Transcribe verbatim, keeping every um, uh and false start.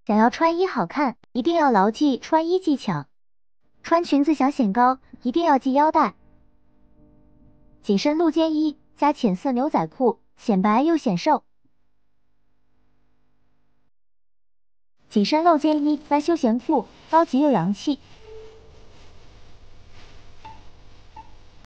想要穿衣好看，一定要牢记穿衣技巧。穿裙子想显高，一定要系腰带。紧身露肩衣加浅色牛仔裤，显白又显瘦。紧身露肩衣加休闲裤，高级又洋气。